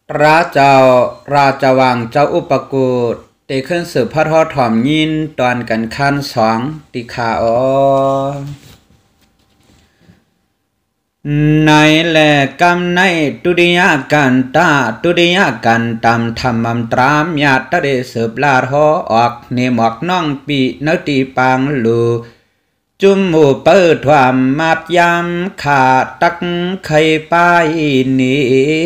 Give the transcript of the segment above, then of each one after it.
ราชวังเจ้าอุปกูฏได้ขึ้นสืบพระทอดถ่อมยินตอนกันขั้นสองติขาในแหลกำในตุดิยากันตาตุดิยากันตามธรรมตรามญาตะเดสืบลาทอออกเนหมอกน้องปีนตีปังลูจุมหมู่เปิดความมาดยำขาดตักไข่ปายนี้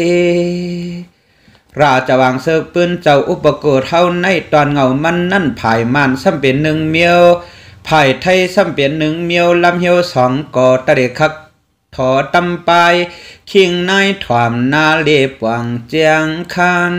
ราชวังเสือปืนเจ้าอุปโกฏเท่าในตอนเงามันนั่นภายมันซ้ำเป็นหนึ่งเมียวภายไทยซ้ำเป็นหนึ่งเมียวลำเหียวสองก่อตะเดคักถอตำปลายคิงนายถวามนาเล็บวังเจียงคาน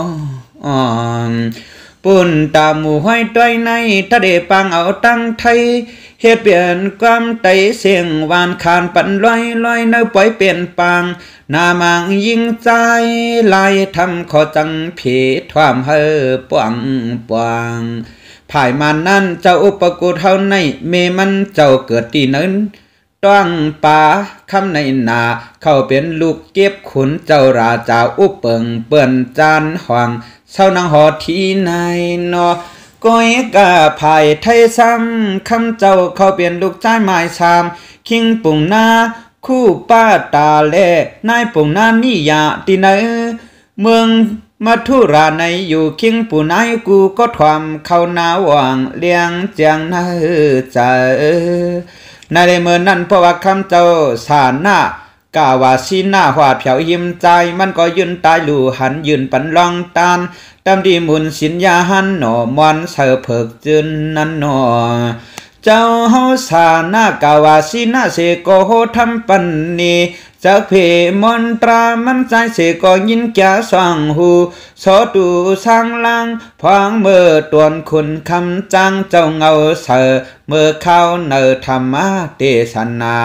ปุ่นตาหมู่ห้อยด้วยในตะเดปังเอาตั้งไทยเฮ็ดเปลี่ยนความไตเสียงวานคานปั่นลอยเนื้อปล่อยเปลี่ยนปังนามังยิงใจลายทำขอจังเพทวามเฮอปวงภายมันนั่นเจ้าอุปกูเท่าในเมมันเจ้าเกิดตีนั้นต้องป่าคำในนาเข้าเป็นลูกเก็บขุนเจ้าราชาอุปเปิงเปื่อนจานห่วงเศร้านางหอที่ในนอก้อยกะภายไทยซ้ำคำเจ้าเขาเปลี่ยนลูกใจหมายสามคิงปุ่งนาคู่ป้าตาเล่นายปุ่งนานี่ยาตีเนเมืองมัทุราในอยู่คิงปู่นายกูก็ทวามเขานาหวังเลี้ยงเจียงนาใจในเมื่อนั้นเพราะว่าคำเจ้าสานหน้ากาวาซีหน้าหวาดเผียวยิ้มใจมันก็ยืนตายลู่หันยืนปันลองตานตามดีมุนสินยาหันหนอมอนเสือเผิกจืนนั้นหนอเจ้าเฮาสาหน้ากาวาซีหน้าเสกโหทำปันนีจากเพมนตรามันใจเสกยินแก่สว่างหูสอดูสร้างลังพองเมื่อตวนคุณคำจังเจ้าเงาเสือเมื่อเข้าเนอธรรมะเทศนา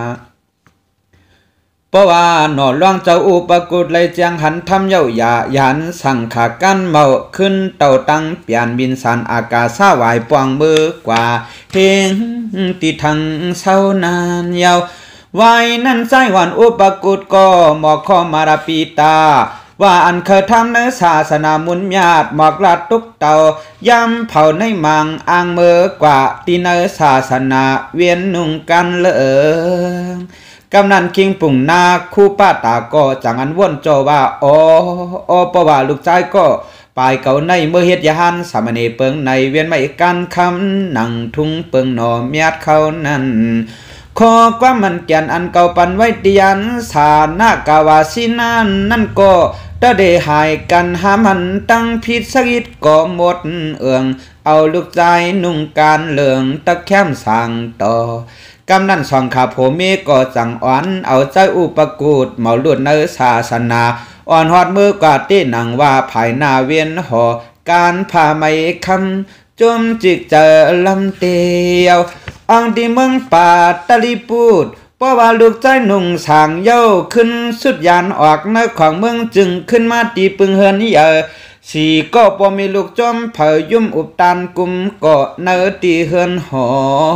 เพราะว่าหนอล่วงเจ้าอุปกุฎเลยเจียงหันทำเย้าหยายันสั่งขากันเมาขึ้นเต่าตั้งเปลี่ยนบินสันอากาศสาวายปวงมือกว่าเฮงติทังเศร้านานยาวไว้นั่นใจวันอุปกุฎก็หมอกข้อมาราปีตาว่าอันเคยทำในศาสนามุนญาติหมอกลาดตุกเต่าย้ำเผาในมังอ่างเมื่อกว่าตีเนศาสนาเวียนนุ่งกันกำนันคิงปุ่งนาคู่ป้าตาก็จังอันว่นโจว่าเพราะว่าลูกชายก็ไปเก่าในเมื่อเฮ็ดยาหันสามเณรเปิงในเวียนไม่กันคำนั่งทุ่งเปิงหนอเมียดเขานั้นขอความมันแก่นอันเก่าปันไว้เตียนสานากาวาสินันนั่นก็ตะเดหายกันหามันตั้งพิษสักิดก็หมดเอืองเอาลูกชายนุ่งการเหลืองตะแคมสั่งต่อกำนันสองขาโผเมก็จังอ่อนเอาใจอุปกูดเมาลุดเนศาสนาอ่อนหอดมือกว่าตีหนังว่าภายหน้าเวียนหอการพาไม่คำจมจิกเจอลำเตียวอังที่เมืองป่าตะลิปูดเพราะว่าลูกใจนุ่งสางเย้าขึ้นสุดยานออกในของเมืองจึงขึ้นมาตีปึงเฮือนเยอะสีก็พอมีลูกจอมเผยยุ่มอุบตันกุมก็เนื้อตีเฮือนหอ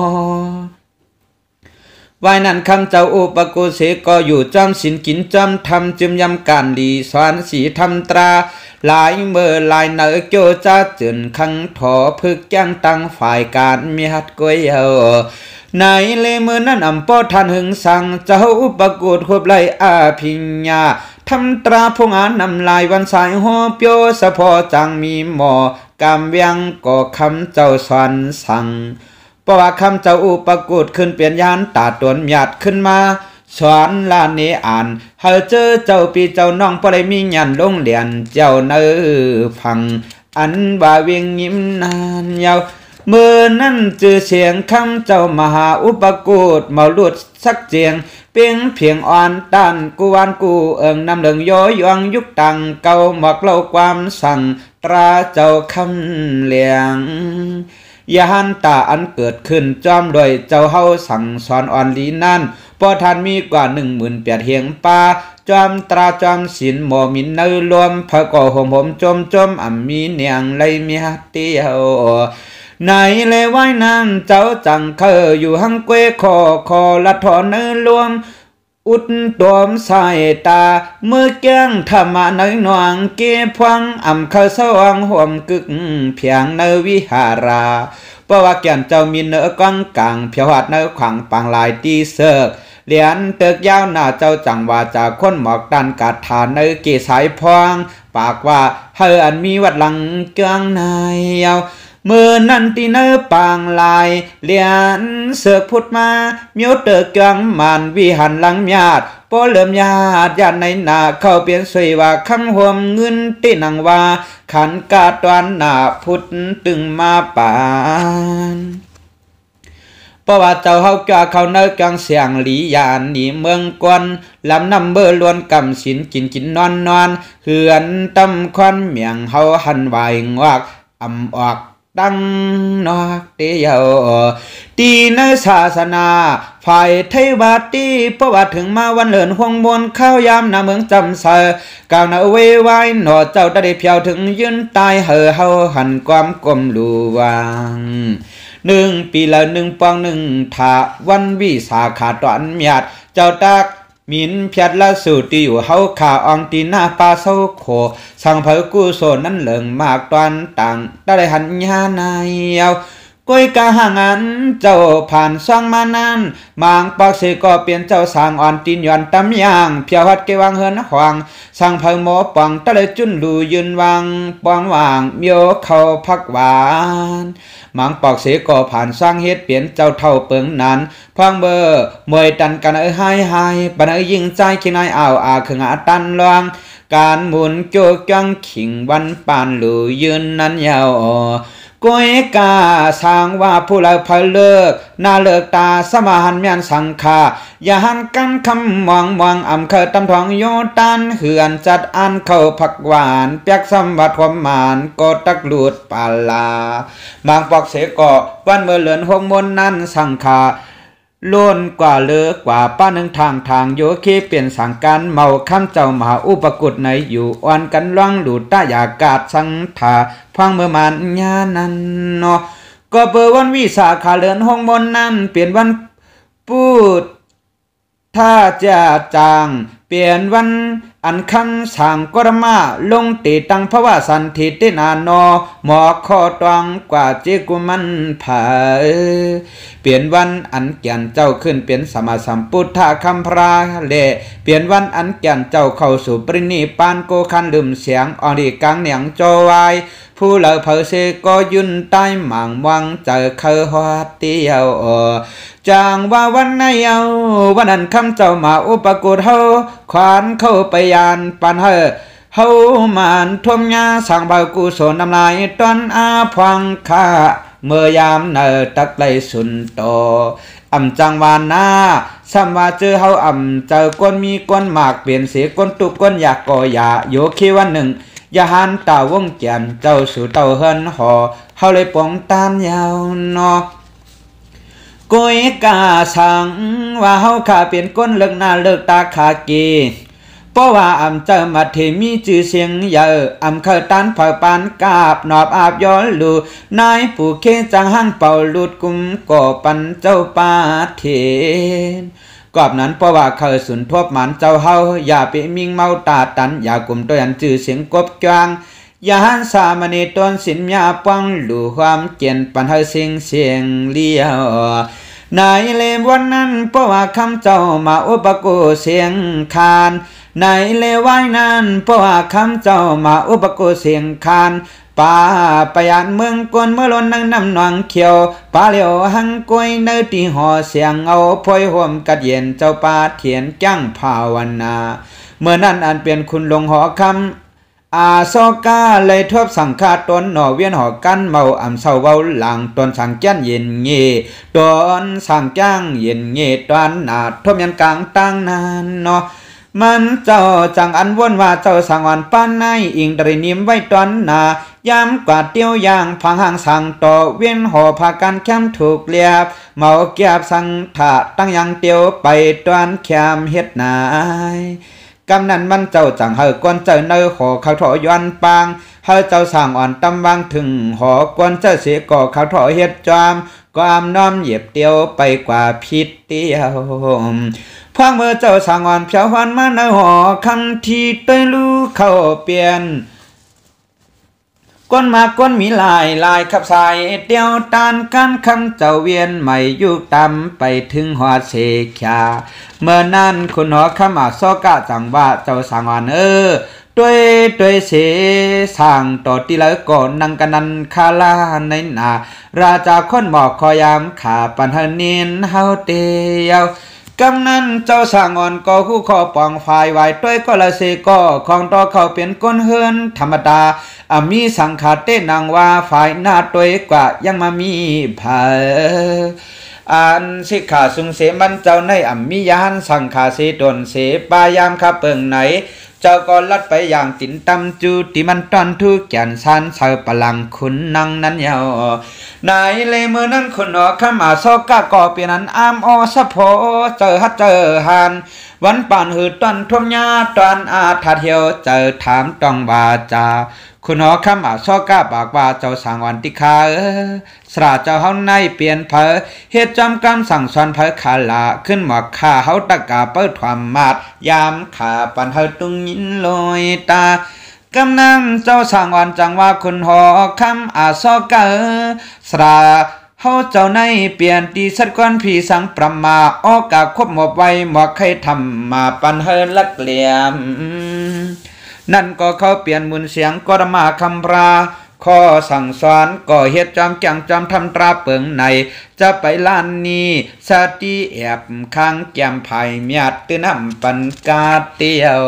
ไว้นั้นคำเจ้าอุปกุเสก็อยู่จอมสินกินจอมทำจึมยำการดีสอนสีทำตราหลายเมื่อลายเนื้อโจจ้าจืนขังถอพึกย่างตั้งฝ่ายการมีหัดก้อยในเลมือนั้นอำป้อท่านหึงสั่งเจ้าอุปกุฎควบไล่อาพิญญาทำตราพงอานำลายวันสายหัวเปียวสะพอจังมีหมอกำเวียงก็คำเจ้าสอนสั่งเพราะว่าคำเจ้าอุปกุฎขึ้นเปลี่ยนยานตาตวนหยาดขึ้นมาสอนลาเนอ่านเฮาเจอเจ้าปีเจ้าน้องปลายมียันลงเรียนเจ้าเนื้อพังอันว่าเวียงยิ้มนานยาวเมื่อนั้นจือเสียงคำเจ้ามหาอุปกุฎเมาลุดสักเจียงเพียงอ่อนตันกูวานกูเอิงนำเหลืองย้อยยองยุกตังเก่าหมอกเล่าความสั่งตราเจ้าคำเลียงยาหันตาอันเกิดขึ้นจอมโดยเจ้าเฮาสั่งสอนอ่อนลีนั่นพอท่านมีกว่า18,000เฮียงป่าจอมตราจอมศิลหมอมินเนรวมพระก่อห่มจมอ่ำมีเนียงเลยมีฮัตเตียวในเลยไว้นั้นเจ้าจังเคยอยู่หังเกวคอละถอนเนรวมอุดตวมสายตาเมื่อแก้งธรรมะในหนวงเก็บพวังอำเขาสว่างห่วมกึกเพียงในวิหาราเพราะว่าแก่นเจ้ามีเนื้อกางกลางเพียวหัดในขวางปังลายตีเสือกเหรียญเติกยาวหน้าเจ้าจังว่าจากคนหมอกดันกาดฐานในเกสายพองปากว่าเฮออันมีวัดหลังเกืองนายเยาเมื่อนันตีเนอปางลายเหรียญเสือกพุดมาเมียวเติกเกืองมันวิหันหลังญาติพอเริ่มญาติในหน้าเข้าเปลี่ยนสวยว่าคำห่วมเงินตีนังว่าขันกาตวันหน้าพุทธตึงมาปานเพราะว่าเจ้าเฮาแก่เขาเนกังเสียงหลียานหนีเมืองกวนลำนำเบอล้วนกำสินกินนอนเหือนตำควันเมียงเฮาหันไหวงวกอำออกดังนอกเดียวตีในศาสนาฝ่ายไทยบาตีเพราะว่าถึงมาวันเลินห่วงมนข้าวยามนาเมืองจำใส่กาวนาเวไว้หนอเจ้าได้เพียวถึงยืนตายเห่อเฮาหันความกลมลูวาง1 ปีละ1 ปอง 1ถาวันวิสาขาตอนเมียดเจ้าตักมินเพียดละสู่ที่อยู่เฮาขาอองตีหน้าปลาเศร้าโขสังเผอกู้โซนนั้นเหลิงมากตอนต่างได้หันญานายเอาก้อยกะห่างอันเจ้าผ่านซ่องมานั้นมางปากเสก็เปลี่ยนเจ้าสางอ่อนตีนย้อนตำยางเพียวหัดเกวังเฮินหวางสังเผอหมอปองตะเลยจุนลูยืนวางปองวางเมียวเข้าพักหวานมังปอกเสก็ผ่านสร้างเฮ็ดเปลี่ยนเจ้าเท่าเปิงนั้นพังเบอร์มวยตันกันหายปันยิงใจขี้นายอ่าวขึงตันลวงการหมุนโจกจังขิงวันปานหลูยืนนั้นยาวก้อยกาสร้างว่าผู้เราพเลิกน่าเลิกตาสมาหันเมียนสังคาอย่าหันกันคำมองอำเคยตำทองโยตันเหือนจัดอันเข้าผักหวานเปียกสมบัติความหมานก็ตักหลุดปาลาบางปอกเสก็วันเมื่อเลือนหงมนนั้นสังคาล้นกว่าเลือกว่าป้าหนึ่งทางโยคีเปลี่ยนสังการเมาข้ามเจ้ามหาอุปกุฎในอยู่อ่อนกันล่องหลุดตายากาศสังถาพังเมื่อมันญานันเนาะก็เปิดวันวิสาขาเลือนห้องบนนั้นเปลี่ยนวันพูดถ้าจะจางเปลี่ยนวันอันคันสั่งกรมาลงตีตังภาวะสันทิตินานอหมอคอตองกว่าเจกุมันผาเปลี่ยนวันอันแก่นเจ้าขึ้นเป็นสมาสัมพุทธะคำพราเล่เปลี่ยนวันอันแก่นเจ้าเข้าสู่ปรินิพพานโกคันลืมเสียงอดีกังเหนียงโจวายผู้เหล่าเผอเสก็ยุนใต้หมางวังเจอเคยหัวเตียวจางว่าวันไหนเอาวันนั้นคำเจ้ามาอุปกุฎเฮาขวานเข้าไปยานปันเฮามานทวมยาสั่งเบากุศลน้ำลายตอนอาพวังข้าเมื่อยามเนตักไลสุนโตอำจังวานาสัมว่าเจอเฮาอำเจอก้นมีก้นหมากเปลี่ยนเสียก้นตุกก้นอยากก่อยาโยคีวันหนึ่งยาหันตาวงแก่นเจ้าสู่เต่าเฮินหอเฮาเลยปองตานยาวเนาะก้อยกาสั่งว่าเฮาข้าเปลี่ยนก้นเลิกหน้าเลิกตาขากีเพราะว่าอำเจอมาเทมีจื่อเสียงเยอะอำเคยตันเผาปานกาบนอบอาบย้อนลูนายผู้เคจังหังเป่าลุดกุมก่อปันเจ้าปาเทนกอบนั้นเพราะว่าเคยสุนทบมันเจ้าเฮาอย่าไปมิงเมาตาตันอย่ากลุ่มตัวอันจื่อเสียงกบกลางอย่าหันสามณีตนสินยาปังหลูความเจียนปันเฮเสียงเลี้ยวนายเลมวันนั้นเพราะว่าคำเจ้ามาอุปกุเสียงคานในเลวายนั้นเพราะว่าคำเจ้ามาอุปกุเสียงคานป่าปยานเมืองกวนเมื่อล้นนั่งน้ำนองเขียวป่าเหลียวหังกวยเนื้อตีห่อเสียงเอาพอยห่วมกัดเย็นเจ้าป่าเถียนจังภาวนาเมื่อนั้นอันเปลี่ยนคุณลงหอคำอาโซกาเลยทบสังฆาตนหน่อเวียนหอกันเมาอ่ำเศร้าเว้าหลังตนสังแก้นเย็นเงีตนสังจ้างเย็นเงีตอนนาทบยันกลางตั้งนานเนาะมันเจ้าจังอันวนว่าเจ้าสังวันป้านในอิงดรินิมไว้ตอนนายามกว่าเตี้ยวยางพังห่างสั่งต่อเวียนหอพากันแคมถูกเลียบเมาเกียบสังถะตั้งยังเตียวไปตอนแคมเฮ็ดนายกำนั้นมันเจ้าจังเฮอกวนเจ้าเนอหอเขาถอย้อนปางเฮาเจ้าสั่งอ่อนตำวางถึงหอกวนเจ้าเสียก่อเขาถอเฮ็ดจามความน้อมเหยียบเตียวไปกว่าพิษเตียวพวงมือเจ้าสางอ่อนเพียววันมาในหอคำที่ต้อยรู้เข้าเปลี่ยนก้นมาก้นมีลายขับสายเตียวตานกันคำเจ้าเวียนใหม่ยุกตำไปถึงหัวเสกยาเมื่อนั้นคุณหอคำอาซอกะจังว่าเจ้าสางอ่อนด้วยเสสร้างต่อที่แล้วก่อนนังกันนันคาลาในนาราจาคนบอกคอยามขาปันเฮนินเฮาเตียวกำนั้นเจ้าสร้างอ่อนก็คู่คอปองฝ่ายไว้ด้วยก็ละเสก็ของต่อเขาเป็นก้นเฮือนธรรมดามีสังขารเต้นางว่าฝ่ายหน้าด้วยกว่ายังมามีเผออันสิขาสุงเสมันเจ้าในมียานสังขาเสตนเสปายามขับเปิงไหนเจ้าก็ลัดไปอย่างตินตำจูที่มันตอนทุกแก่นซานเสาพลังคุณนังนั้นยาวนายเลยมือนั้นคุณหนอขมาโซกะก่อเปลี่ยนนั้นอามอสะโพเจอฮัดเจอหันวันป่านหือตอนทุ่มยาตอนอาถาเทียวเจอถามต้องบาจาคุณหนอขมาโซกะปากว่าเจ้าสางวันติคาสระเจ้าเฮาในเปลี่ยนเผอเหตุจำกำสั่งสอนเผอขาลาขึ้นหมอกขาเฮาตะกาเปิดความมาดยามขาปันเฮาตุงยินลอยตากำนันเจ้าสางวันจังว่าคุณหอคำอาซอกะสระเฮาเจ้าในเปลี่ยนตีสัดก้อนผีสังประมาออกาคบหมอบไว้หมอกใครทำมาปันเฮาลักเหลี่ยมนั่นก็เขาเปลี่ยนมุนเสียงกรมาคำราข้อสั่งสอนก่อเหตุจอมแก่งจอมทำตราเปิงในจะไปล้านนี้สติแอบข้างแก้มไผ่เมียดตื้นน้ำปันกาเตียว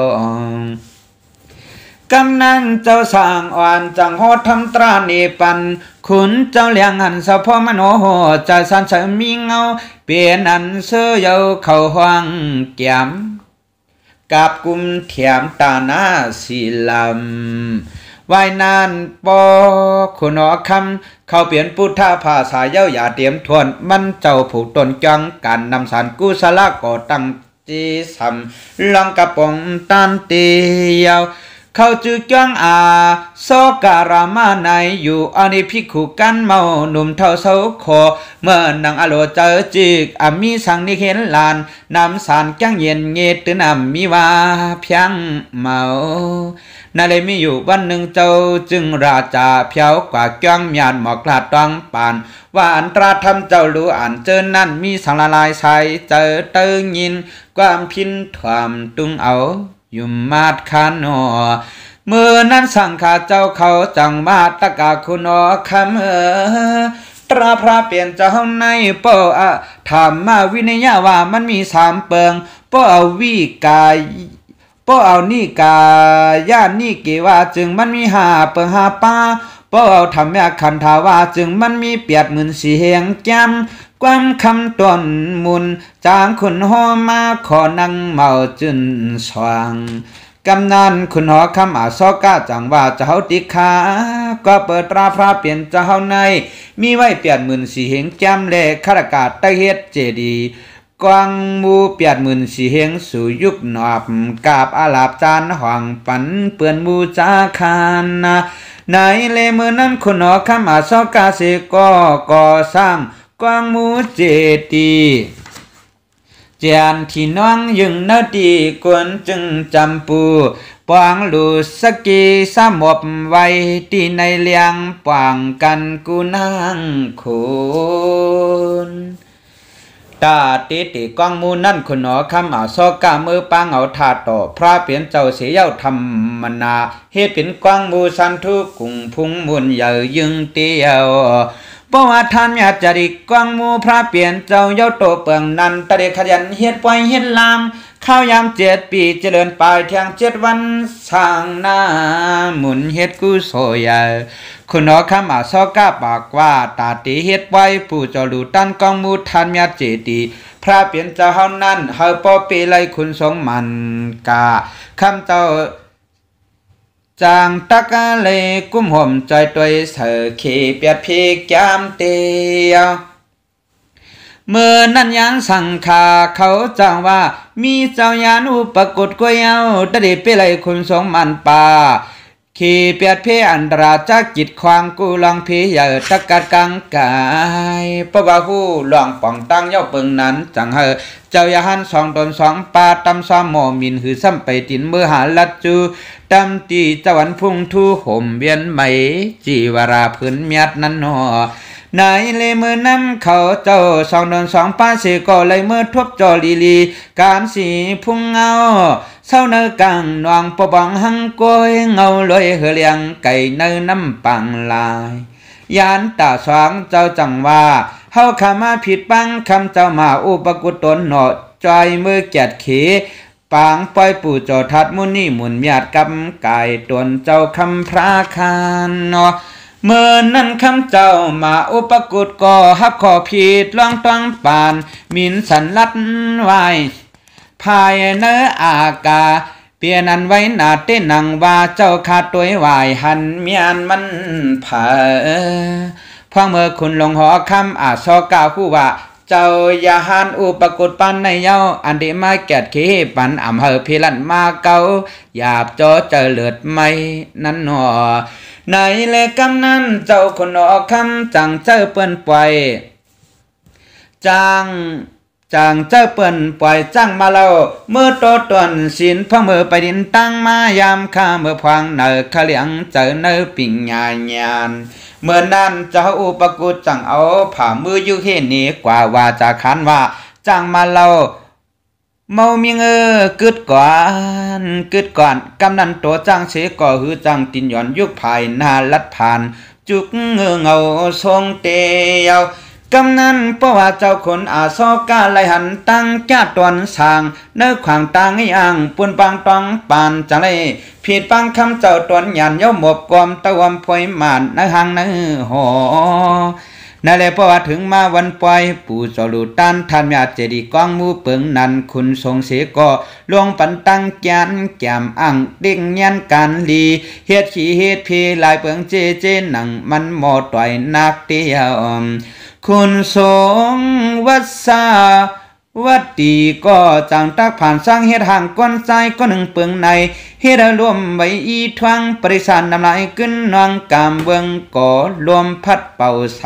กำนันเจ้าสร้างอ่อนจังโหดทำตราเนปันขุนเจ้าเลี้ยงหันสะพอมโนโหจะสันเสมีเงาเปลี่ยนอันเสื้อเยาเข้าห้องแก้มกับกุมเถียมตาหน้าสีลำวายนานปอคุณหอคำเขาเปลี่ยนพุทธภาษาเย้าอย่าเตรียมทวนมันเจ้าผูกตนจังการนำสารกุศลก่อตั้งจีสัมลังกระปองตันเตียวเขาจึกจังโซการามาในอยู่อันนี้พิคุกันเมาหนุ่มเท่าเสาคอเมื่อนางอโลเจอจึกมีสังนิเห็นลานนำสารจังเย็นเงตื่นมีว่าเพียงเมานั่นเลยมีอยู่วันหนึ่งเจ้าจึงราชาเพียวกว่าจ้องมีอันหมอกลาดต้องปานว่าอันตราทำเจ้ารู้อ่านเจอนั่นมีสังละลายใสเจอเติงยินความพินถวามตุงเอายุมมาดคานอเมื่อนั้นสั่งข้าเจ้าเขาจังมาตะกาคุณอคำตราพระเปลี่ยนเจ้าในเป้อถามมาวินัยว่ามันมี3เปิงเป้อเอาวิกายเป้อเอานี่กาย่านนี่เกว่าจึงมันมี5เปิง5ป้าเป้อเอาทำแม่คันทาว่าจึงมันมี84,000เฮียงแก้มความคำต้นมุนจางขุนหอมาขอนั่งเมาจุนสว่างกำนันขุนหอคำอาซอกะจังว่าเจ้าติขาก็เปิดตราพระเปลี่ยนเจ้าในมีไว้84,000เฮียงแก้มและข้าราชการตะเฮ็ดเจดีกวางมู84,000เฮียงสู่ยุคหนอบกาบอาลาบจานห่องปันเปื่อนมูจาคานในเลมือนั้นขุนหอคำอาซอกะเสก็ก่อสร้างกวางมูเจตีเจียนที่น้องยึงนาดีกวนจึงจำปูปางลูสกีสามบไว้ที่ในเลียงปางกันกูนางคุณตาติกวางมูนั่นคุณหนอคำซอกามือปางเอาถาต่อพระเปลี่ยนเจ้าเสียเย้าธรรมนาเฮ็ดเป็นกวางมูสันทุกุงพุงมุนใหญ่ยึงเตียวเพราะว่าท่านอยากจะดิกวางมูพระเปลี่ยนเจ้าเย้าโตเปืองนันตะเดขยันเฮ็ดปล่อยเฮ็ดลามข้าวยาม7 ปีเจริญไปเที่ยง7 วันสร้างหน้าหมุนเฮ็ดกุโสยาคุณหนอคำซอกาปากว่าตาตีเฮ็ดไว้ผู้เจ้าดูตันกองมูท่านอยากเจดีพระเปลี่ยนเจ้าเฮานั้นเฮาปอปีไลคุณสงมันกาคำเจ้าจางตะกะเลยกุ้มห่มใจตัวเสือขี่เปียดพีกยามเตียวเมื่อนั้นยังสั่งขาเขาจังว่ามีเจ้ายานุปกฏกวยเอาตะเดไปไลคุณสงมันป่าขี่เปียดเพอันตราจากจิตควางกูลองพีเหยตะกัดกังกายปะบาหูหลวงป่องตั้งเย้าเปิงนั้นจังเจ้าอย่าหัน2 ตน 2 ปาตำซ้อมหมอมินหือซ้ำไปตินมือหาลัดจูตำตีตะวันพุ่งทูห่มเวียนไหมจีวราพื้นเมียดนั้นหนอไหนเลยมือนำเขาเจ้า2 ตน 2 ปาเสก็เลยมือทบจอลีการสีพุ่งเงาเศร้าเนื้อกังนวงปะบังหังกวยเงาลอยเหือเลียงไก่เนื้อน้ำปังลายยานตาสองเจ้าจังว่าเฮาขามาผิดปังคำเจ้ามาอุปกุตนหนอจอยมือแกดเขปางปล่อยปู่จอทัดมุนี่หมุนเมียดกำไก่ตนเจ้าคำพระคานเนาะเมื่อนั้นคำเจ้ามาอุปกุตก็ฮับขอผิดลองต้องปานมินสันลัดไว้ภายเนื้ออากาเปียนันไว้หนาเต้นังว่าเจ้าขาดตัววายหันเมียนมันเผอพ่อเมื่อคุณลงหอคำอาซอกล่าวผู้ว่าเจ้าอย่าหันอุปกุตปันในเย้าอันดีมาแกดขี้ปันอำเภอพิลันมาเกาหยาบจอเจอเลือดไม่นั้นหนอในเลกำนั้นเจ้าคนออกคำจังเจ้าเปิ้นปล่อยจางเจ้าเปิ้นปล่อยจ้างมาเล่าเมื่อโตตวนสินพ่อเมื่อไปดินตั้งมายามข้าเมื่อพวางเนอขเลียงเจอเนอปิ่งญาณเมื่อนั้นเจ้าอุปกุจังเอาผ่ามืออยู่เห็นนี้กว่าว่าจะขันว่าจ้างมาเล่าเมามีกึดก่อนกำนันตัวจ้างเสก่อหือจ้างตินย้อนยุคภายนาลัดผ่านจุกเงาทรงเตียวกำนั้นเพราะว่าเจ้าคนอาซอกาไลหันตั้งแก้ตวนสางเนื้อขวางตางให้อ่างปุนปังตองปานจังเลยผิดปังคำเจ้าตวนหยันเย้าหมบกอมตะวมพวยหมานในหางในหอนั่นแหละเพราะว่าถึงมาวันปล่อยปู่จอลูตันท่านยาเจดีกองมูเปิงนันคุณทรงเสก็ลวงปันตั้งแกนแก้มอ่างเด้งยันการลีเฮ็ดขี้เฮ็ดพีลายเปิงเจหนังมันหมอต่อยนักเดียวคุณสงวัดสาวัดดีก็จังตักผ่านสร้างเฮ็ดห่างก้นใจก็หนึ่งเปิงในเฮ็ดรวมไว้อีทวังปริสานนำลายขึ้นนองกามเบืองก่อรวมพัดเป่าใส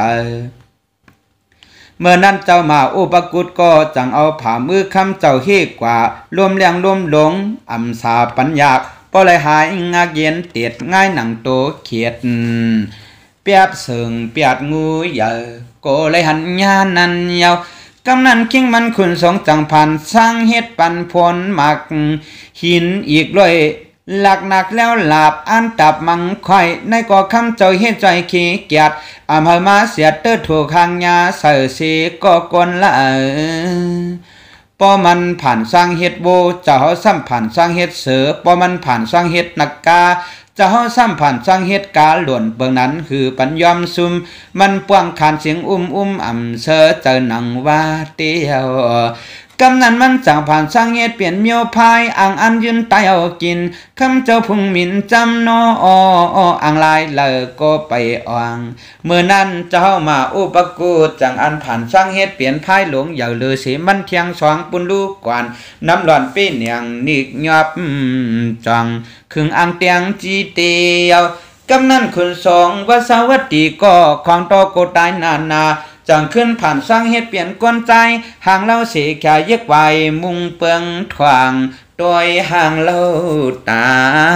เมื่อนั้นเจ้ามาอุปกุตก็จังเอาผ่ามือคำเจ้าเฮกว่ารวมเลี้ยงรวมหลงอำสาปัญญาปล่อยหายงาเย็นเตียดง่ายหนังโตเขียดเปียบเสิงเปียดงูใหญ่ก็เลยหันญานันยาวกำนันคิงมันคุณสงจังผ่านสร้างเฮ็ดปันพลหมักหินอีกด้วยหลักหนักแล้วหลาบอันตับมังค่อยในก่อคำเจ้าเฮ็ดใจขี้เกียจอำเภอมาเสียเตอถูกหางยาเสือสีก็กวนละปอมันผ่านสร้างเฮ็ดโบเจ้าซ้ำผ่านสร้างเฮ็ดเสือปอมันผ่านสร้างเฮ็ดนักกาจะเฮาซ้ำผ่านสร้างเหตุการณ์หล่นเบิ่งนั้นคือปัญยอมซุมมันป้วงขานเสียงอ่ำเสอเจอหนังว่าเตียวกำนั้นมันจังผ่านสร้างเหตุเปลี่ยนเมียวพายอ่างอันยืนตายเอากินคำเจ้าพุงหมิ่นจำนออ่างลายเลอก็ไปอ่างเมื่อนั้นเจ้ามาอุปกูจังอันผ่านสร้างเหตุเปลี่ยนพายหลงอย่าเลือเสียมันเทียงสองปุนลูกกวนน้ำหลอนปีเนียงนิกยอบจังขึงอ่างเตียงจีเตียวกำนั้นคุณสองวสวัตตีก็ของโตโกตายนาจังขึ้นผ่านสร้างเฮ็ดเปลี่ยนกวนใจห่างเล่าเสียแค่ยึกไว้มุงเปิงทวางโดยห่างเล่าตา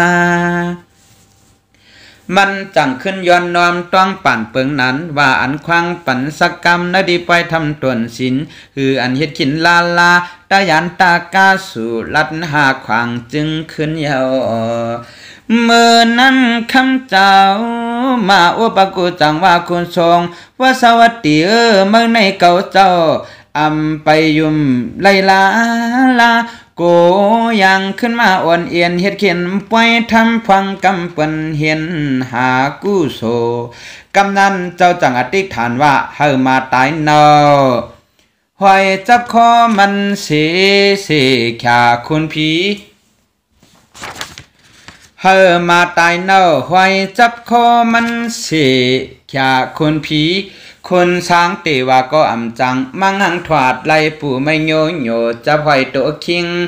มันจังขึ้นย้อนนอมต้องปั่นเปิงนั้นว่าอันควังปั่นสักกรรมนาดีไปทำตวนศิลคืออันเฮ็ดขินลาตายันตากาสู่ลัดหาขวางจึงขึ้นยาวเมื่อนั้นคำเจ้ามาอุปกุจังว่าคุณทรงว่าสวัสดีเมื่อในเก่าเจ้าอำไปยุ่มไลลาโกยังขึ้นมาอ่อนเอียนเฮ็ดเขียนปล่อยทำฟังกำเปิ้นเห็นหากู้โซกำนั้นเจ้าจังอธิษฐานว่าเฮามาตายเนาหอยจับคอมันเสขาคุณผีเฮามาตายเนาหอยจับคอมันเสขาคุณผีคนช้างเตว่าก็อำจังมังหังถวาดไล่ปู่ไม่โยจับหอยโตคิง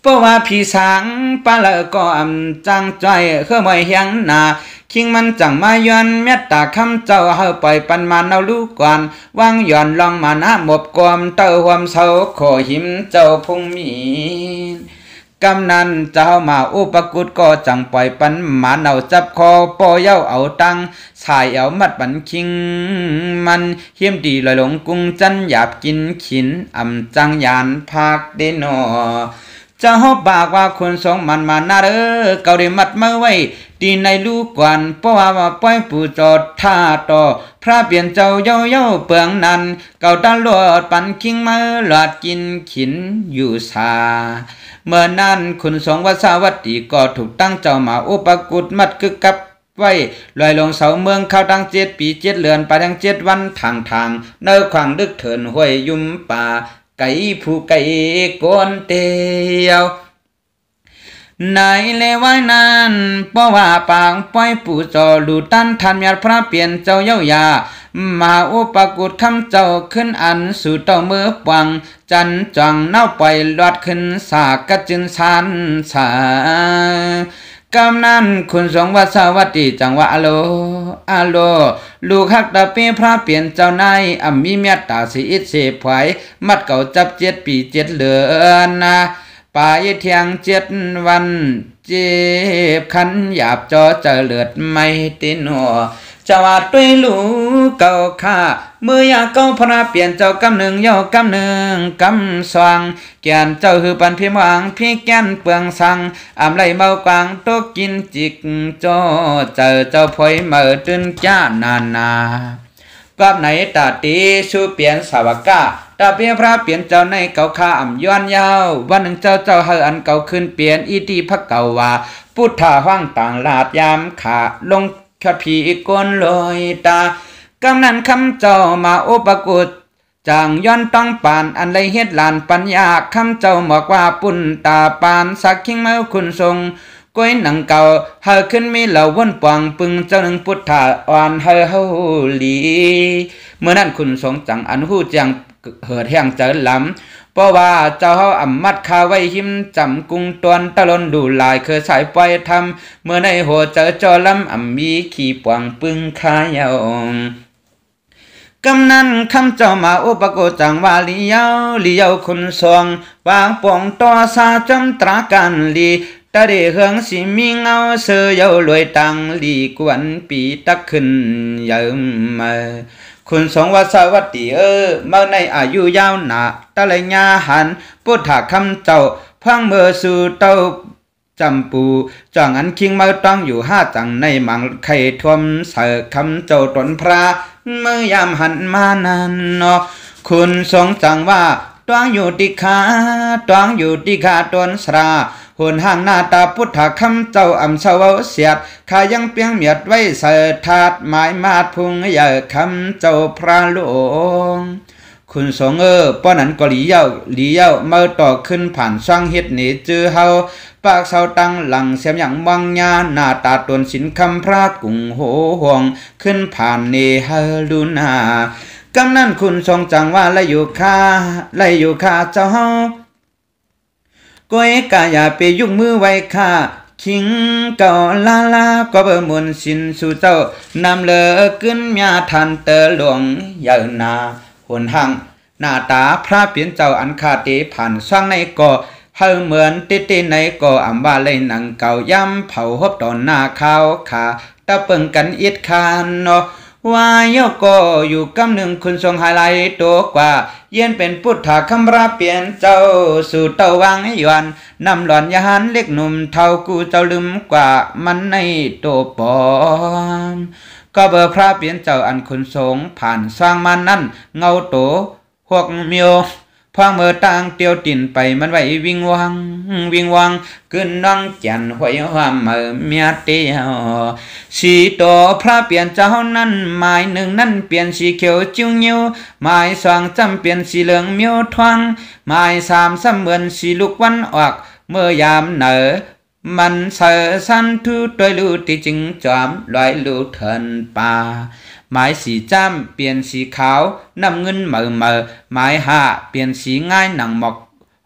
เพราะว่าพี่สางปะละก็อำจังใจเฮือไม่เฮียงหนาคิงมันจังมาย้อนเมตตาคำเจ้าเฮาปล่อยปันมาเอาลูกก่อนวางย้อนลองมานะหมบกวมเต้าหวมเสาขอหิมเจ้าพงมีกำนันเจ้ามาอุปกุฎก็จังปล่อยปันมาเอาจับคอปอเย้าเอาตังสายเอามัดบันคิงมันเฮียมดีลอยหลงกุ้งจันหยาบกินขินอำจังยานภาคเดนอจะฮบบากว่าคนสองมันมานาเด้อเกาได้มัดมาไว้ดีในลูกกวนเพราะว่าป้อยปู่จอดท่าต่อพระเปลี่ยนเจ้าเย้าเปลืองนันเก่าตาลวดปันคิงมาหลอดกินขินอยู่สาเมื่อนั้นคุณสงวสาวัตตีก็ถูกตั้งเจ้ามาอุปกุฎมัดคึกกับไว้ลอยลงเสาเมืองเข้าตั้ง7 ปี7 เดือนไปทั้ง7 วันทางเนื้อขวางดึกเถินห้วยยุ่มป่าไก่ผู้ไก่โกนเตียวในเลวายนั้นเพราะว่าปางป้อยปู่จอลูตันทันยาพระเปลี่ยนเจ้าเย้ายามาอุปกุฎคำเจ้าขึ้นอันสู่เต้ามือปังจันจังเน่าปล่อยลอดขึ้นสากระจินสานสากำนั้นคุณสงวสาวัตตีจังว่าอโลลูกฮักตาเป้พระเปลี่ยนเจ้านายมีเมตตาสิอิเสพไว้มัดเก่าจับ7 ปี7 เดือนนะป่ายเทียง7 วันเจ็บขันหยาบจอเจอเลือดไม่ตินหัวจะว่าด้วยลูกเก่าข้าเมื่อยาเก่าพระเปลี่ยนเจ้ากำหนึ่งเย้ากำหนึ่งกำสว่างแก่นเจ้าหือปันพิมวางพี่แก่นเปลืองสังไหลเมากวางตกกินจิกจอเจอเจ้าพอยเมื่อตื่นจ้านานกับไหนตาตีชูเปลี่ยนสาวกาตาเปียพระเปลี่ยนเจ้าในเก่าข้าย้อนยาววันหนึ่งเจ้าเฮออันเก่าขึ้นเปลี่ยนอีตีพักเก่าว่าพุทธาห้างต่างลาดยามขาลงขพีกนลอยตากำนันคำเจ้ามาอุปกุฎจางย้อนต้องปานอันไรเฮ็ดลานปัญญาคำเจ้าบอกว่าปุ่นตาปานสักคิงเมื่อคุณทรงก้อยหนังเก่าเฮาขึ้นมีเหล่าวนปวงปึงเจ้าหนึ่งพุทธาอ่อนเฮาลีเมื่อนั้นคุณทรงจังอันหู้จังเหิดแห่งเจอลำเพราะว่าเจ้าเฮามัดคาไว้หิมจำกุงตวนตะลนดูลายคือสายปล่อยทำเมื่อในหัวเจอจอลำมีขี่ปวงปึงขายองกำนั้นคำเจ้ามาอุปโกจังว่าลีเยาคุณทรงวางปองต่อสาจำตราการลีตาเดเฮืองสิมีเงาเสือเยาลอยตังลีกวนปีตักขึ้นเยิมมาคุณสงวสาวัตตีเมื่อในอายุยาวหนาตะเลยญาหันพุทธคำเจ้าพังเมื่อสู่เต้าจำปูจองอันคิงมาต้องอยู่5 จังในมังไข่ทวมเสือคำเจ้าตนพระเมื่อยามหันมานั้นเนาะคุณสงจังว่าต้องอยู่ที่ขาตนสราหุ่นห่างหน้าตาพุทธคำเจ้าเสาเสียดขายังเปียงเมียดไว้เสถาดหมายมาดพุงใหญ่คำเจ้าพระหลวงคุณสงป้อนั้นก็หลีเย้าเมื่อต่อขึ้นผ่านช่างเฮ็ดหนีจื้อเฮาปากเสาตั้งหลังเสียมอย่างวังญาหน้าตาตนสินคำพระกุ่งโหห่วงขึ้นผ่านเนฮาลุนากำนั้นคุณทรงจังว่าไล่อยู่ค่าเจ้าเฮาก้อยกายาไปยุ่งมือไว้ค่าคิงเก่าลาก็เบอร์มนสินสู่เจ้านำเลอขึ้นยาทันเตอหลวงยานาหนหังหน้าตาพระเปลี่ยนเจ้าอันคาติผ่านสร้างในก่อเฮาเหมือนติในก่อว่าเลยหนังเก่าย้ำเผาฮบตอนหน้าขาวขาตะเปิงกันอิดคานเนาะว่าเยาก็อยู่กำหนึ่งคุณทรงไฮไลท์ตัวกว่าเย็นเป็นพุทธคำราเปลี่ยนเจ้าสู่เต้าวางย้อนนำหลอนยานเล็กหนุ่มเท่ากูเจ้าลืมกว่ามันในตัวปอมก็เบอร์พระเปลี่ยนเจ้าอันคุณทรงผ่านสร้างมันนั่นเงาโตหวกเมียวพางเมื่อต่างเตียวตินไปมันไว้วิงวังขึ้นนั่งแก่นหวยความเมื่อเมียเตียวสีโตพระเปลี่ยนเจ้านั้นหมายหนึ่งนั้นเปลี่ยนสีเขียวจิ้วเงียวหมาย2 จำเปลี่ยนสีเหลืองเมียวทวงหมาย3 ซ้ำเหมือนสีลูกวันออกเมื่อยามเหนอมันเสือสันทุตัวลูที่จึงจอมลอยลูเถินป่าหมายสีจ้ำเปลี่ยนสีขาวน้ำเงินเหม่อหมาย5 เปลี่ยนสีง่ายหนังหมอกห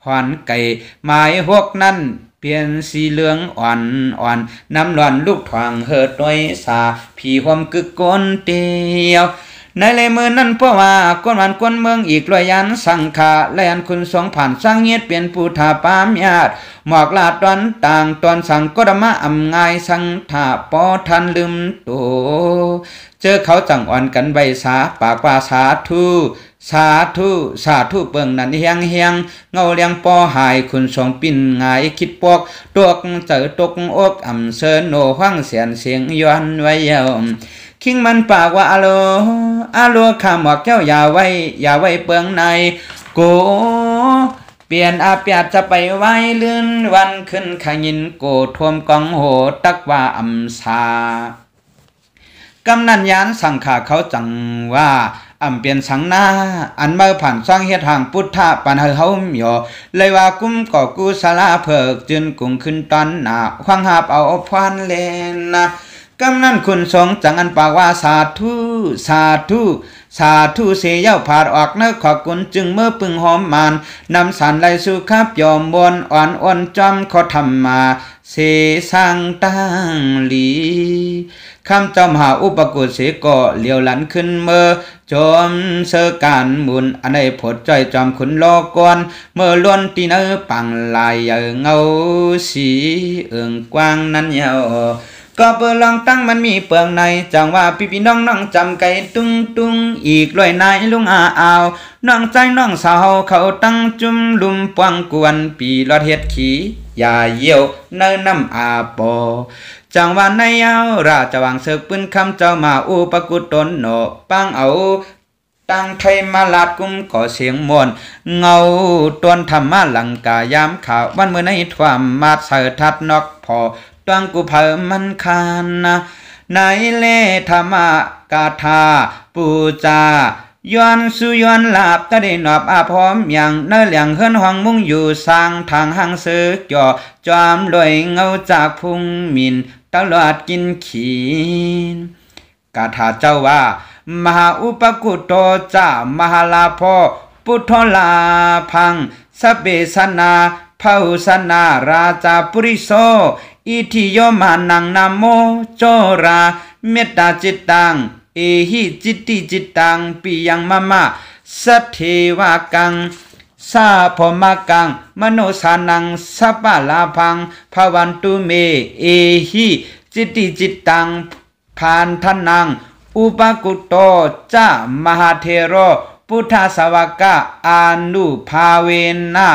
อนไก่หมายหกนั้นเปลี่ยนสีเหลืองอ่อนอ่อนน้ำร้อนลูกทวางเหิดด้วยสาผีหวมกึกก้นเตียวในเลยมือนั้นเพราะว่าก้นวันก้นเมืองอีกรอยยันสังขาและยันคุณสงผ่านสร้างเงียดเปลี่ยนปูถาปามญาติหมอกลาดตอนต่างตอนสั่งก็ดมาอำงายสังถาปอทันลืมตัวเจอเขาจังอ่อนกันใบสาปากว่าสาธุสาธุสาธุเปิงนั้นเฮียงเฮียงเงาเลียงปอหายคุณสองปิ่นงายคิดปอกตวกเจอตกอกอ่ำเซินโนห้างเสียนเสียงย้อนไว้เยาคิงมันปากว่าอาโลข้าหมอกแก้วอย่าไว้เปิงในโกเปลี่ยนอาเปียดจะไปไว้เลื่อนวันขึ้นขยินโกทวมกองโหตักว่าอำสากำนันยานสังขาเขาจังว่าเปลี่ยนสังหน้าอันเมื่อผ่านสร้างเฮ็ดทางพุทธะปันเฮาหยอเลยว่ากุ้มก่อกูสาลาเพิกจืนกุ้งขึ้นตอนหน้าควางหาบเอาพานเลนนะกำนันคุณสงจังอันปากว่าสาธุสาธุสาธุเสียเย้าผาดออกเนื้อขอกุนจึงเมื่อปึงหอมมานนำสารไหลสู่คับยอมบนอ่อนอ่อนจอมเขาทำมาเสสังตั้งหลีคำจอมหาอุปกุเสก็เลี้ยวหลันขึ้นเมื่อจอมเสการมุนอันใดผดใจจอมขุนโลกอนเมื่อล้วนตีเนื้อปังลายเงาสีกว้างนั้นยาวก็เปิดลองตั้งมันมีเปลืองในจังว่าพี่น้องจำไก่ตุ้งอีกลอยนายลุงอาน้องใจน้องสาวเขาตั้งจุ่มลุมปวงกวนปีลอดเฮ็ดขี้อย่าเยี่ยวเนื้อน้ำอาปอจังว่าในเอาราชวังเสือกปืนคำเจ้ามาอุปกุตนโนปังเอาตั้งไทยมาลาดกุมก่อเสียงมวนเงาตวนธรรมะลังกายามข่าววันเมื่อในทวามมาเสทัดนอกพอตวงกูเพิ่มมันคานนะในเลธรรมกาธาปูจาย้อนสุย้อนลาบตะได้นอบอาพร้อมอย่างเนื้อเหลียงเฮือนห้องมุ่งอยู่สร้างทางห้างเสือจ่อจอมลอยเงาจากพุงมินตลอดกินขีนกาถาเจ้าว่ามหาอุปกุโตจ้ามหาลาภพุทธลาพังสเปสนาภาหุสนาราชาปุริโสอิทิโยมานังนามโมโจราเมตตาจิตตังเอหิจิตติจิตตังปิยังมะมะสัทเทวากังสาพมากังมโนสานังสัปปะลาพังภวันตุเมเอหิจิตติจิตตังพานทนังอุปกุโตจ้ามหาเทโรพุทธสาวกะอานุภาเวนะ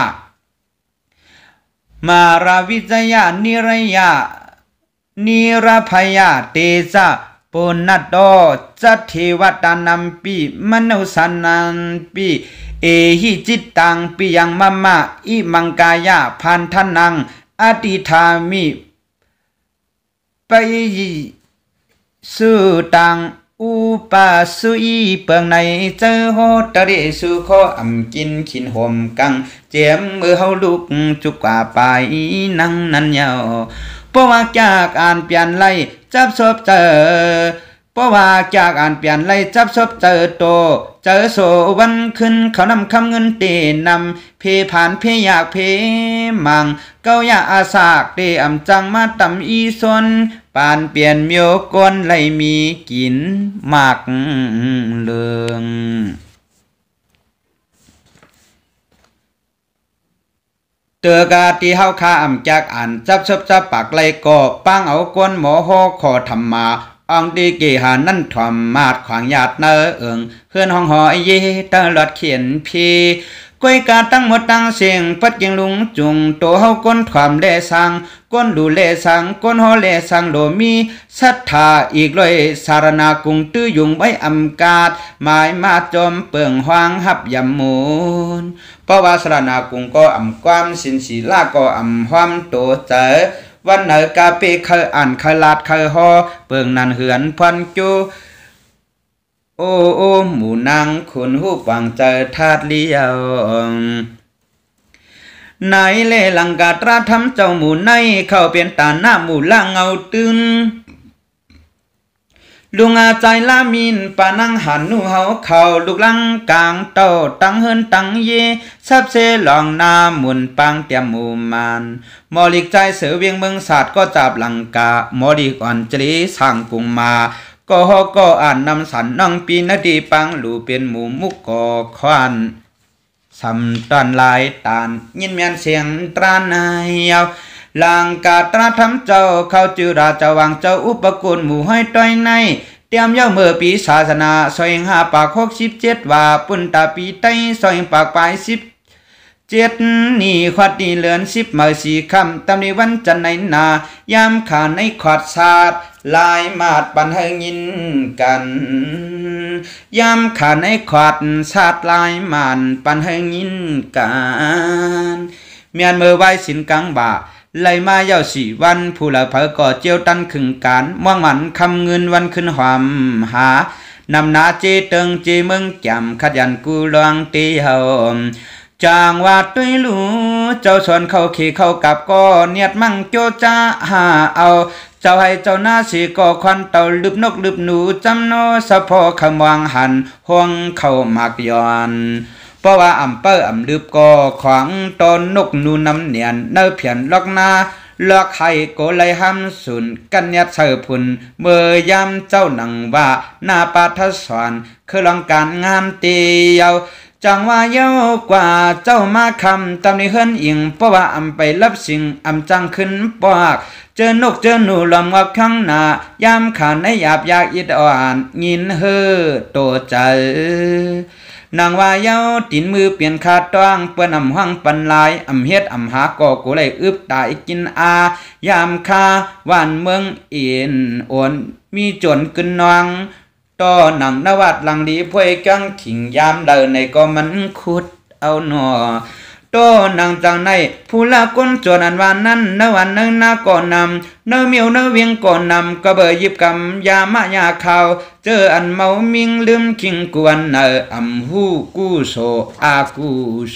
มาราวิจยานิรยานิรพยาเตจาปุณณโตจัตเทวตานัมปีมนุสานัมปีเอหิจิตตังปิยังมะมะอิมังกายาพันธนังอติธามิไปสุตังอุปาสุอีเปิงในเจอโหตริสุโคกินขินห่มกังเจียมมือเฮาลุกจุกว่าไปนั่งนั้นยาวเพราะว่าจากอ่านเปลี่ยนไล่จับศพเจอเพราะว่าจากอ่านเปลี่ยนไล่จับศพเจอโตเจอโสวันขึ้นเขานำคำเงินเตนำเพผ่านเพอยากเพมังเก้าอยาอาสากเตอำจังมาตำอีซนปานเปลี่ยนเมียวกวนไล่มีกินมากเลืองเตือกาที่เฮาคาจากอ่านจับศพจับปากไล่ก่อปังเอากวนหมอโหขอธรรมาอังดีเกหานั่นถอมมาดขวางญาติเนอเฮือนห้องหอยเยตลอดเขียนพีก้อยกาตั้งหมดตั้งเสียงปัดยังลุงจุงโตเฮาก้นถอมเลสังก้นดูเลสังก้นหอเลสังโลมีศรัทธาอีกเลยสารนากุงตื้อยุงไว้อำกาดหมายมาจอมเปิงหวางหับยำมูลเพราะว่าสารนากุงก็อำความสินศีลาก็อำความโตเจอวันไหนกาเปเคยอ่านเคยลาดเคยหอเปิงนันเหือนพันจูโอ้หมู่นางขุนหูปังเจอธาตุเลี้ยวในเลลังกาตราทำเจ้าหมู่ในเข้าเป็นตาหน้าหมู่ล่างเงาตื่นลุงอาใจละมินปานังหันนูเฮาเข้าลูกลังกลางเต้าตังเฮินตังเยซับเซลองนาหมุนปังเตรียมหมู่มานมอลิกใจเสือเวียงเมืองศาสตร์ก็จับลังกามอลิกอ่อนจรีสั่งกุงมาก็ฮก็อ่านนำสันน้องปีนาดีปังหลูเป็นหมู่มุกก่อควันสำตันลายตานยินเมียนเสียงตรานายยาวลางกาตราทำเจ้าเข้าจือราเจ้าวังเจ้าอุปกุลหมู่ห้อยต้อยในเตรียมเย้าเมื่อปีศาสนาซอยหาปาก67ว่าปุ่นตาปีไตซอยปากปลาย17นี่ขวัดนี่เลือน10มื้อ4ค่ำตำนี้วันจันทร์ในนายามขาในขวัดศาสตร์ลายมาดปันเฮงินกันยามขาในขวัดศาสตร์ลายมานปันเฮงินกันเมียนมือไว้สินกังบ่าไล่มาเย้า4วันผู้ละเผอก่อเจียวตันขึงการม่วงหมันคำเงินวันขึ้นหอมหานำนาเจเติงเจเมืองแจ่มขัดยันกูลวงเตียวจางว่าตุ้ยลูเจ้าชวนเข้าขี่เข้ากับก็เนียดมั่งโจจ้าหาเอาเจ้าให้เจ้าหน้าสีก่อควันเต่าลืบนกลืบหนูจำโนสะพอขมวางหันห่วงเข้าหมากย้อนเพราะว่าอำเปออำลืบก่อขวางตอนนกนูน้ำเนียนเนื้อเพียนลอกนาลอกไข่โกไลห้ำสุนกันยัดเสือพุนเมื่อยามเจ้าหนังว่าหน้าปาทสอนคือลองการงานเตียวจังว่าเย้ากว่าเจ้ามาคำตำนี้เฮิรนอิงเพราะว่าอำไปรับสิ่งอำจังขึ้นปากเจอนกเจอหนูลำกับข้างหน้ายามขานในหยาบยากอิดอ่อนยินเฮอโตใจนางว่าเย้าตินมือเปลี่ยนขาดต้องเปิ้นอำห้างปันลายอำเฮ็ดอำหาก่อกูเลยอึบตายกินอายามคาว่านเมืองเอียนโอนมีจนกึนนองต่อหนังนวัดหลังดีพวยกังขิงยามเดินในก็มันขุดเอาหนอโตนางจังในผู้ละก้นจวนอันวานนั้นเนวันเนนาก่อนนำเนเมียวเนเวียงก่อนนำก็เบยยิบกำยามะยาข่าวเจออันเมามิงลืมคิงกวนเนอำหูกูโซอากูโซ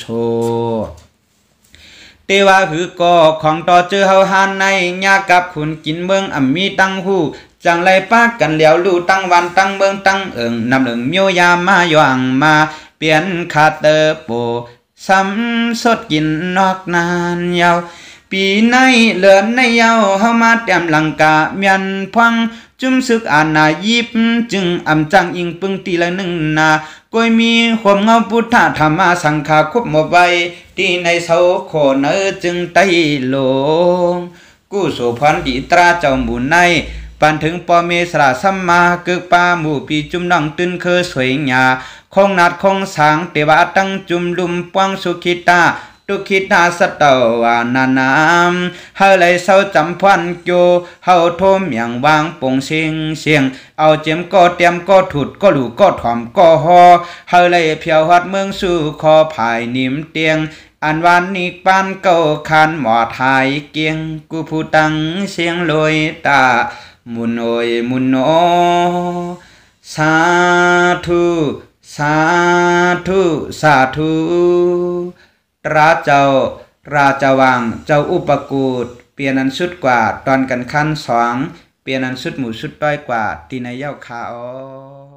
เตว่าคือก่อของต่อเจอเฮาหานในยากับขุนกินเมืองอำมีตั้งหูจังไรป้ากันเหลียวลู่ตั้งวันตั้งเมืองตั้งเอิงนำเหลืองเมียวยามาย่างมาเปลี่ยนคาเตอโปซ้ำสดกินนอกนานยาวปีในเหลือนในเยาเฮามาเตรียมลังกาเมียนพังจุ่มซึกอาณายิบจึงอำจังอิงปึงตีละหนึ่งนาก้อยมีความเงาพุทธธรรมสังฆาคุบหมดไว้ที่ในเสาโคเนอจึงไตลงกู้โสพรดีตราเจ้าหมู่ในปันถึงปอเมสระสัมมาเกิกปาหมู่ปีจุ่มน้องตื่นเคอสวยงาคงนัดคงสางเทวาตั้งจุ่มลุมปวงสุขิตาตุขิตาสตวานานามเฮาเลยเศร้าจำพันโยเฮาโทมอย่างวางปงเสียงเสียงเอาเจียมก็เตรียมก็ถุดก็หลูก็ถ่อมก็ฮอเฮาเลยเพียวหัดเมืองสู่คอภายนิ่มเตียงอันวันนี้ปานเก้าคันหมอทายเกียงกูผู้ตั้งเสียงลอยตามุนโอยมุนโอสาธุสาธุสาธุราเจ้าราชวังเจ้าอุปกูฏเปลี่ยนอันสุดกว่าตอนกันขั้น2เปลี่ยนอันสุดหมู่สุดต้อยกว่าที่ในเย้าคาอ